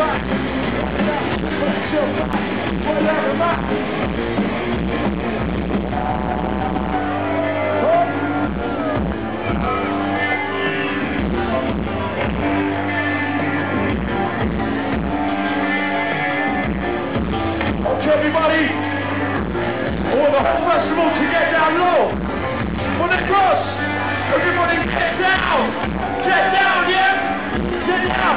Everybody, I want the whole festival to get down low. On the cross, everybody get down, yeah? Get down.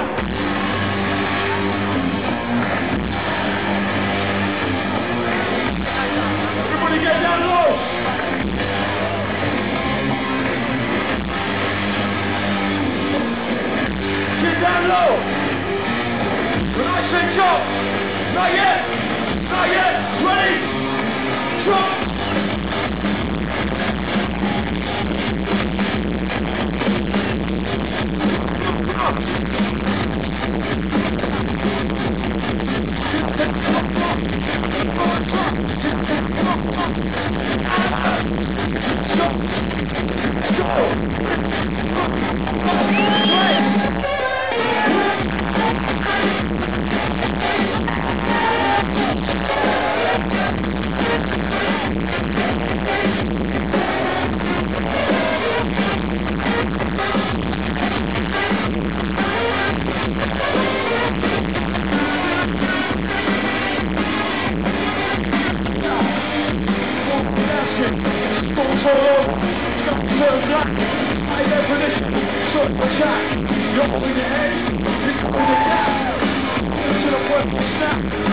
Everybody get down low. Get down low. When I say jump, not yet. Not yet! Ready! Drop! You're holding your head, you're holding your gap. To the point, snap.